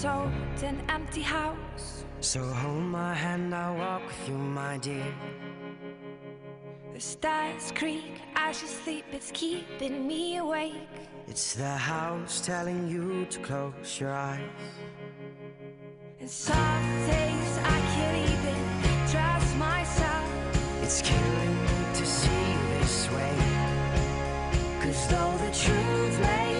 told an empty house. So hold my hand, I'll walk with you, my dear. The stars creak as you sleep, it's keeping me awake. It's the house telling you to close your eyes. And some days I can't even trust myself. It's killing me to see you this way. 'Cause though the truth may